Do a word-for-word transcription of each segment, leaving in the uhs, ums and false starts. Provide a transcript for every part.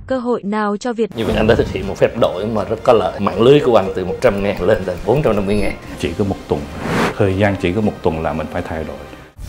cơ hội nào cho Việt? Như vậy anh đã thực hiện một phép đổi mà rất có lợi. Mạng lưới của anh từ một trăm ngàn lên thành bốn trăm năm mươi ngàn. Chỉ có một tuần, thời gian chỉ có một tuần là mình phải thay đổi.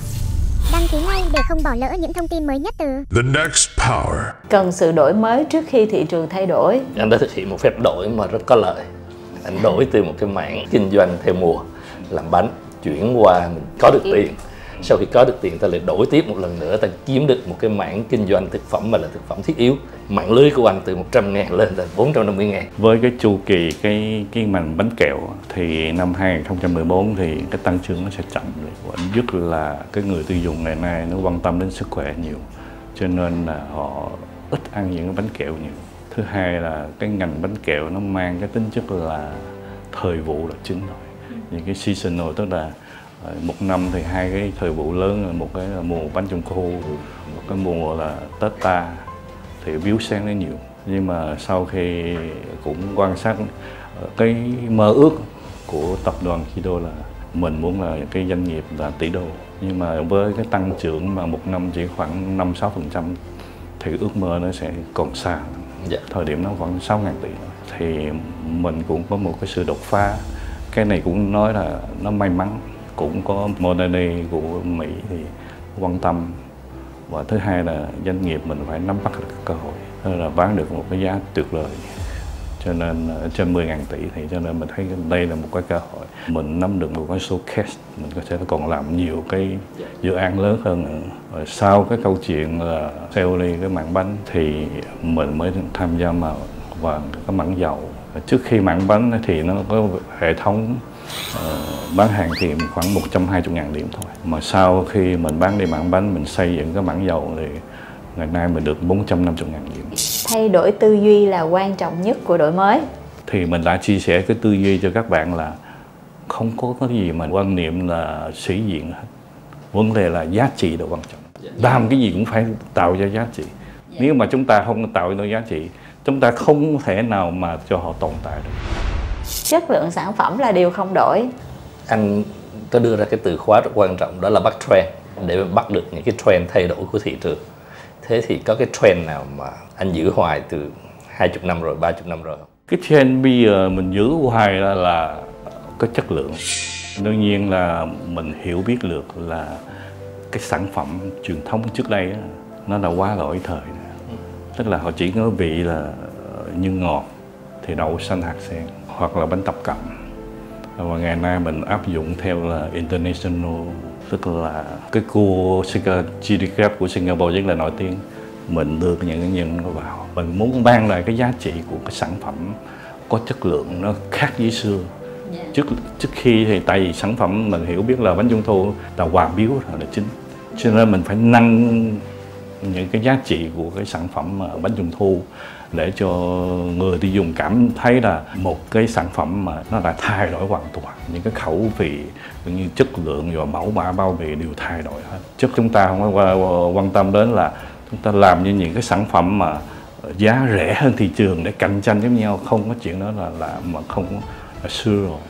Đăng ký ngay để không bỏ lỡ những thông tin mới nhất từ The Next Power. Cần sự đổi mới trước khi thị trường thay đổi. Anh đã thực hiện một phép đổi mà rất có lợi. Anh đổi từ một cái mảng kinh doanh theo mùa làm bánh, chuyển qua mình có được tiền. Sau khi có được tiền ta lại đổi tiếp một lần nữa, ta kiếm được một cái mảng kinh doanh thực phẩm mà là thực phẩm thiết yếu. Mạng lưới của anh từ một trăm ngàn lên thành bốn trăm năm mươi ngàn. Với cái chu kỳ cái cái ngành bánh kẹo thì năm hai nghìn không trăm mười bốn thì cái tăng trưởng nó sẽ chậm lại. Nhất là cái người tiêu dùng ngày nay nó quan tâm đến sức khỏe nhiều, cho nên là họ ít ăn những cái bánh kẹo nhiều. Thứ hai là cái ngành bánh kẹo nó mang cái tính chất là thời vụ là chính rồi. Những cái seasonal, tức là một năm thì hai cái thời vụ lớn, một cái là mùa bánh trung thu, một cái mùa là Tết ta thì biếu sáng nó nhiều. Nhưng mà sau khi cũng quan sát cái mơ ước của tập đoàn Kido là mình muốn là cái doanh nghiệp là tỷ đô, nhưng mà với cái tăng trưởng mà một năm chỉ khoảng năm sáu phần trăm thì ước mơ nó sẽ còn xa. Dạ. Thời điểm nó khoảng sáu ngàn tỷ thì mình cũng có một cái sự đột phá. Cái này cũng nói là nó may mắn, cũng có Moderna của Mỹ thì quan tâm, và thứ hai là doanh nghiệp mình phải nắm bắt được cơ hội, tức là bán được một cái giá tuyệt vời, cho nên trên mười ngàn tỷ thì cho nên mình thấy đây là một cái cơ hội. Mình nắm được một cái số case, mình có thể còn làm nhiều cái dự án lớn hơn nữa. Rồi sau cái câu chuyện là sale đi cái mảng bánh thì mình mới tham gia vào vào cái mảng dầu. Trước khi mảng bánh thì nó có hệ thống uh, bán hàng thì khoảng một trăm hai mươi ngàn điểm thôi. Mà sau khi mình bán đi mảng bánh, mình xây dựng cái mảng dầu thì ngày nay mình được bốn trăm năm mươi ngàn điểm. Thay đổi tư duy là quan trọng nhất của đổi mới. Thì mình đã chia sẻ cái tư duy cho các bạn là không có cái gì mà quan niệm là sĩ diện hết. Vấn đề là giá trị là quan trọng. Làm cái gì cũng phải tạo ra giá trị. Nếu mà chúng ta không tạo ra giá trị, chúng ta không thể nào mà cho họ tồn tại được. Chất lượng sản phẩm là điều không đổi. Anh có đưa ra cái từ khóa rất quan trọng, đó là bắt trend, để bắt được những cái trend thay đổi của thị trường. Thế thì có cái trend nào mà anh giữ hoài từ hai mươi năm rồi, ba mươi năm rồi không? Cái trend bây giờ mình giữ hoài là, là cái chất lượng. Đương nhiên là mình hiểu biết được là cái sản phẩm truyền thống trước đây đó, nó đã quá lỗi thời. Ừ. Tức là họ chỉ có vị là như ngọt thì đậu xanh hạt sen hoặc là bánh tập cận. Và ngày nay mình áp dụng theo là international, tức là cái cua chili crab của Singapore rất là nổi tiếng. Mình đưa những cái nhân nó vào, mình muốn mang lại cái giá trị của cái sản phẩm có chất lượng nó khác với xưa. Yeah. Trước trước khi thì tại vì sản phẩm mình hiểu biết là bánh trung thu là quà biếu là chính, cho nên mình phải nâng những cái giá trị của cái sản phẩm bánh trung thu để cho người tiêu dùng cảm thấy là một cái sản phẩm mà nó đã thay đổi hoàn toàn, những cái khẩu vị cũng như chất lượng và mẫu mã bao bì đều thay đổi hết. Chứ chúng ta không có quan tâm đến là chúng ta làm như những cái sản phẩm mà giá rẻ hơn thị trường để cạnh tranh với nhau, không có chuyện đó là làm mà không có là xưa rồi.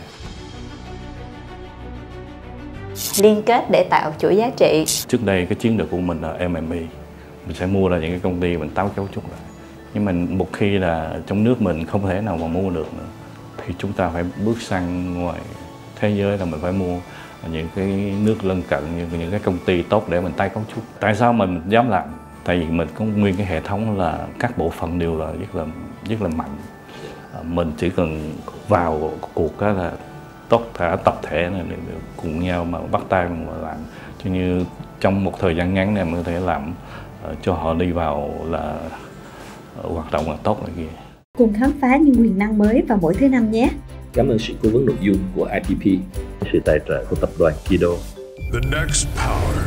Liên kết để tạo chuỗi giá trị. Trước đây cái chiến lược của mình là em em i, mình sẽ mua ra những cái công ty mình tái cấu trúc lại. Nhưng mà một khi là trong nước mình không thể nào mà mua được nữa thì chúng ta phải bước sang ngoài thế giới, là mình phải mua những cái nước lân cận, như những cái công ty tốt để mình tái cấu trúc. Tại sao mình dám làm? Tại vì mình có nguyên cái hệ thống là các bộ phận đều là rất là rất là mạnh. Mình chỉ cần vào cuộc đó là tất cả tập thể này để cùng nhau mà bắt tay mà làm, cho như trong một thời gian ngắn này mình có thể làm uh, cho họ đi vào là uh, hoạt động là tốt này kia. Cùng khám phá những quyền năng mới vào mỗi thứ năm nhé. Cảm ơn sự cố vấn nội dung của i pê pê, sự tài trợ của tập đoàn Kido. The Next Power.